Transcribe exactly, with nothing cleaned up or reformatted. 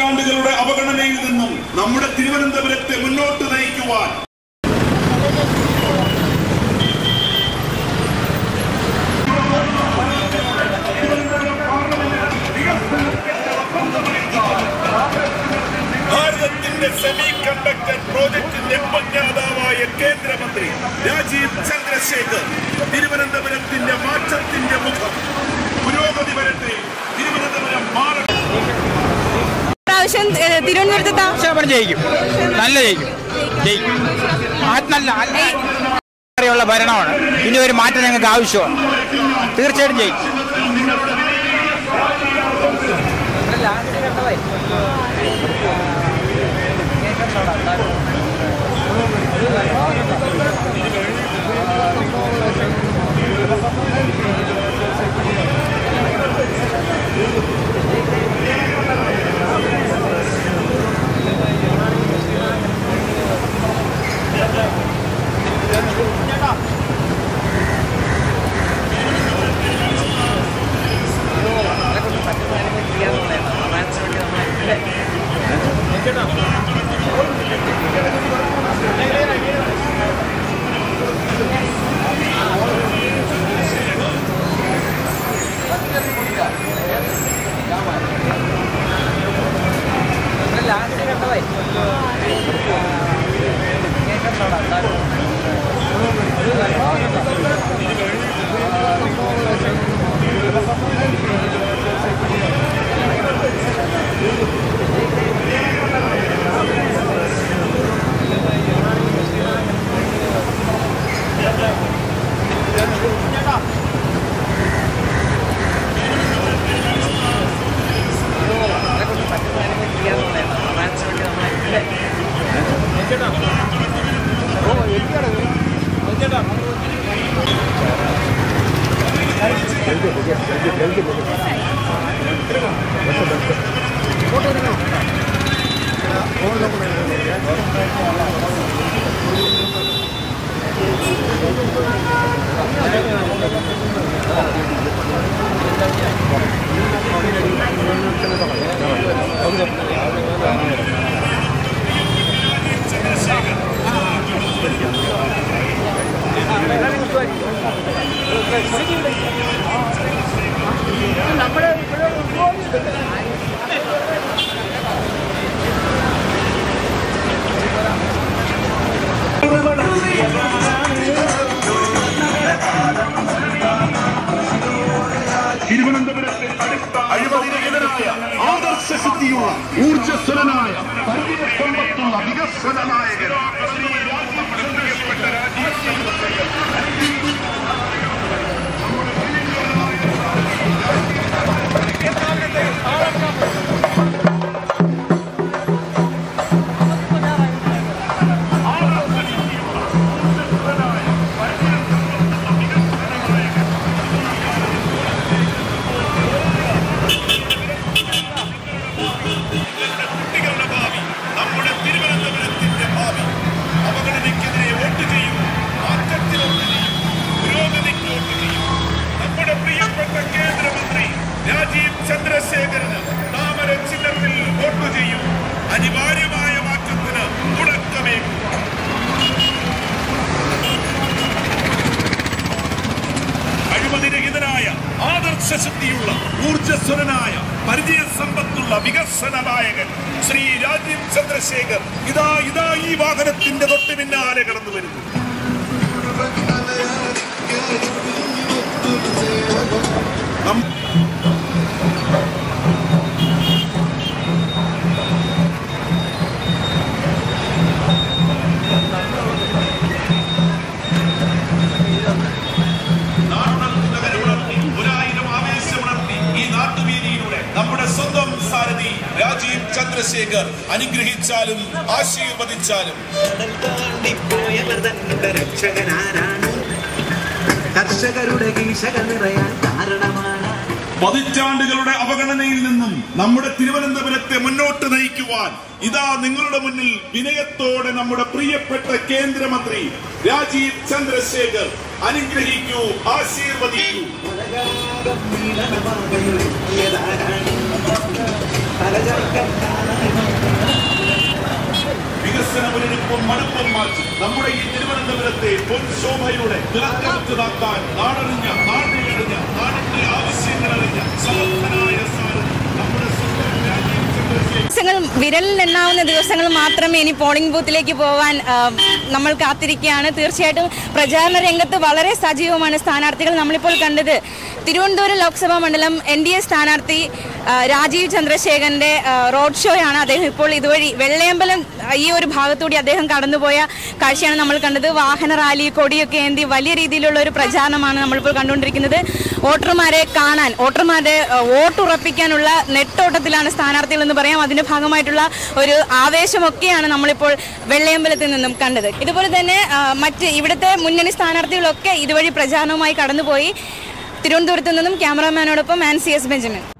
പതിറ്റാണ്ടുകളുടെ അവഗണനയിൽ നിന്നും നമ്മുടെ തിരുവനന്തപുരത്തെ മുന്നോട്ട് നയിക്കുവാൻ ഭാരതത്തിന്റെ സെമി കണ്ടക്ടർ പ്രോജക്ടിന്റെ ഉപജ്ഞാതാവായ കേന്ദ്രമന്ത്രി രാജീവ് ചന്ദ്രശേഖർ തിരുവനന്തപുരത്തിന്റെ മാറ്റത്തിന്റെ മുഖം. പുരോഗതി വരട്ടെ, തിരുവനന്തപുരം മാറട്ടെ. തിരുവനന്തപുരത്ത് ജയിക്കും, നല്ല ജയിക്കും, ജയിക്കും. നല്ല ുള്ള ഭരണമാണ്. ഇനി ഒരു മാറ്റം ഞങ്ങൾക്ക് ആവശ്യമാണ്. തീർച്ചയായിട്ടും ജയിക്കും. തിരുവനന്തപുരത്തെ അഴിമതിരഹിതനായ ആദർശശുദ്ധിയുള്ള ഊർജ്ജസ്വലനായ സമ്പത്തുള്ള വികസന നായകൻ ചന്ദ്രശേഖരന് താമര ചിഹ്നത്തിൽ വോട്ട് ചെയ്യും. അനിവാര്യമായ മാറ്റത്തിന് തുടക്കമേകും. അഴിമതിരഹിതനായ ആദർശശക്തിയുള്ള ഊർജ്ജസ്വലനായ പരിചയസമ്പത്തുള്ള വികസന നായകൻ ശ്രീ രാജീവ് ചന്ദ്രശേഖർ ഇതാ ഇതാ ഈ വാഹനത്തിന്റെ തൊട്ട് പിന്നാലെ കടന്നു വരുന്നു. നമ്മുടെ സ്വന്തം സാരഥി രാജീവ് ചന്ദ്രശേഖർ അനുഗ്രഹിച്ചാലും ആശീർവദിച്ചാലും കർഷകരുടെ കീശക നിറയാൻ കാരണമാണ്. പതിറ്റാണ്ടുകളുടെ അവഗണനയിൽ നിന്നും നമ്മുടെ തിരുവനന്തപുരത്തെ മുന്നോട്ട് നയിക്കുവാൻ ഇതാ നിങ്ങളുടെ മുന്നിൽ വിനയത്തോടെ നമ്മുടെ പ്രിയപ്പെട്ട കേന്ദ്രമന്ത്രി രാജീവ് ചന്ദ്രശേഖർ അനുഗ്രഹിക്കൂ, ആശീർവദിക്കൂ. തലചർക്കം വികസന മുന്നണിപ്പും മണപ്പും മാറ്റി നമ്മുടെ ഈ തിരുവനന്തപുരത്തെ പൊൻശോഭയുടെ തിളക്കമുറ്റതാക്കാൻ നാടറിഞ്ഞ നാടിനറിഞ്ഞ നാടിന്റെ ആവശ്യങ്ങൾ അറിഞ്ഞ സമർത്ഥനായ സാരഥി നമ്മുടെ സ്വന്തം രാജീവ് ചന്ദ്രശേഖരൻ. ദിവസങ്ങൾ വിരലിൽ എണ്ണാവുന്ന ദിവസങ്ങൾ മാത്രമേ ഇനി പോളിംഗ് ബൂത്തിലേക്ക് പോകാൻ നമ്മൾ കാത്തിരിക്കുകയാണ്. തീർച്ചയായിട്ടും പ്രചാരണ രംഗത്ത് വളരെ സജീവമാണ് സ്ഥാനാർത്ഥികൾ. നമ്മളിപ്പോൾ കണ്ടത് തിരുവനന്തപുരം ലോക്സഭാ മണ്ഡലം എൻ ഡി എ സ്ഥാനാർത്ഥി രാജീവ് ചന്ദ്രശേഖരന്റെ റോഡ് ഷോയാണ്. അദ്ദേഹം ഇപ്പോൾ ഇതുവഴി വെള്ളയമ്പലം ഈ ഒരു ഭാഗത്തുകൂടി അദ്ദേഹം കടന്നുപോയ കാഴ്ചയാണ് നമ്മൾ കണ്ടത്. വാഹന റാലി, കൊടിയൊക്കെ ഏന്തി വലിയ രീതിയിലുള്ള ഒരു പ്രചാരണമാണ് നമ്മളിപ്പോൾ കണ്ടുകൊണ്ടിരിക്കുന്നത്. വോട്ടർമാരെ കാണാൻ, വോട്ടർമാരെ വോട്ടുറപ്പിക്കാനുള്ള നെട്ടോട്ടത്തിലാണ് സ്ഥാനാർത്ഥികൾ എന്ന് പറയാം. അതിന്റെ ഭാഗമായിട്ടുള്ള ഒരു ആവേശമൊക്കെയാണ് നമ്മളിപ്പോൾ വെള്ളയമ്പലത്തിൽ നിന്നും കണ്ടത്. ഇതുപോലെ തന്നെ മറ്റ് ഇവിടുത്തെ മുന്നണി സ്ഥാനാർത്ഥികളൊക്കെ ഇതുവഴി പ്രചാരണവുമായി കടന്നുപോയി. തിരുവനന്തപുരത്ത് നിന്നും ക്യാമറാമാനോടൊപ്പം ആൻസി എസ് ബെഞ്ചമിൻ.